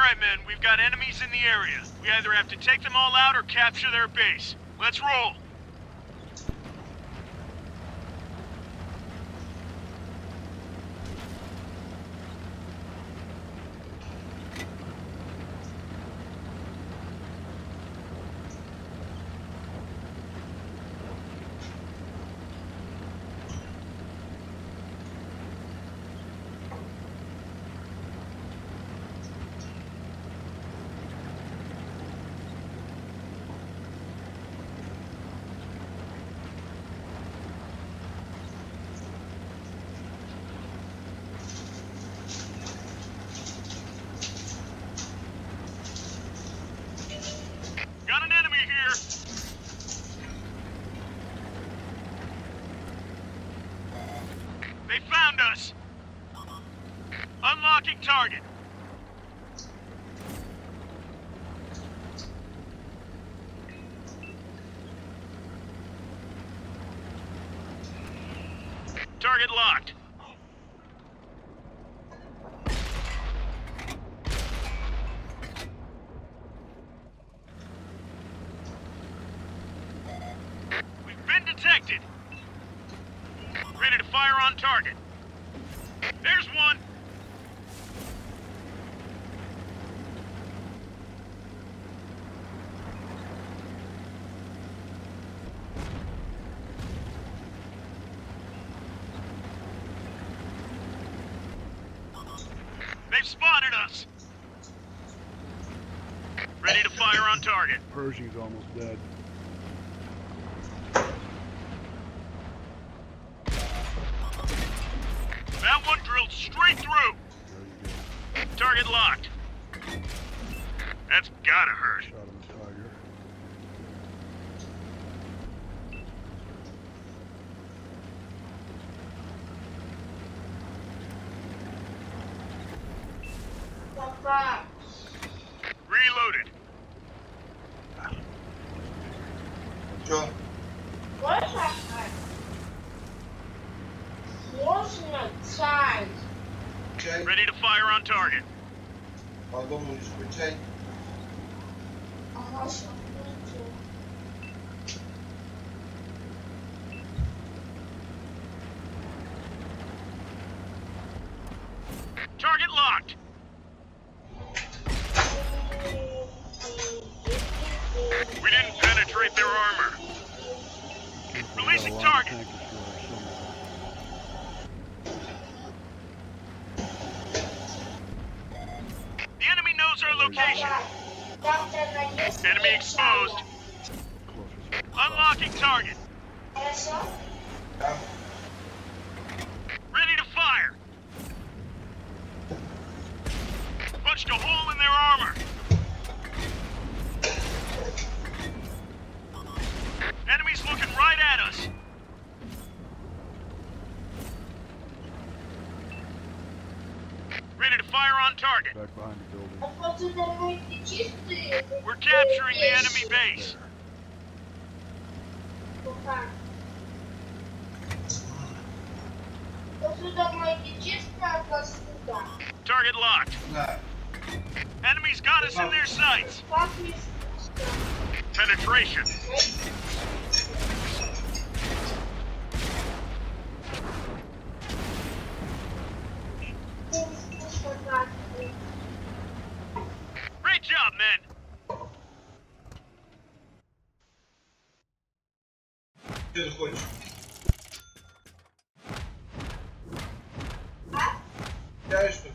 Alright, men, we've got enemies in the area. We either have to take them all out or capture their base. Let's roll! Got an enemy here! They found us! Unlocking target! Target locked. We've been detected. Ready to fire on target. There's one. They've spotted us. Ready to fire on target. Pershing's almost dead. That one drilled straight through. Target locked. That's gotta hurt. Shot him with Tiger. Reloaded. Что? Можно чай. Чай? Ready to fire on target. А дома не скучай. Ага, что Target locked. We didn't penetrate their armor. Releasing target. Tank destroyer somewhere. The enemy knows our location. Enemy exposed. Unlocking target. Хорошо? Да. Ready to fire. Punched a hole in their armor. Enemies looking right at us. Ready to fire on target. Back behind the building. А вот это мои чистые. We're capturing the enemy base. Вот сюда мои чистые, а вот сюда. Target locked. Да. Enemies got us in their sights. Как мне Penetration. Great job, men. Что ты хочешь? Я что?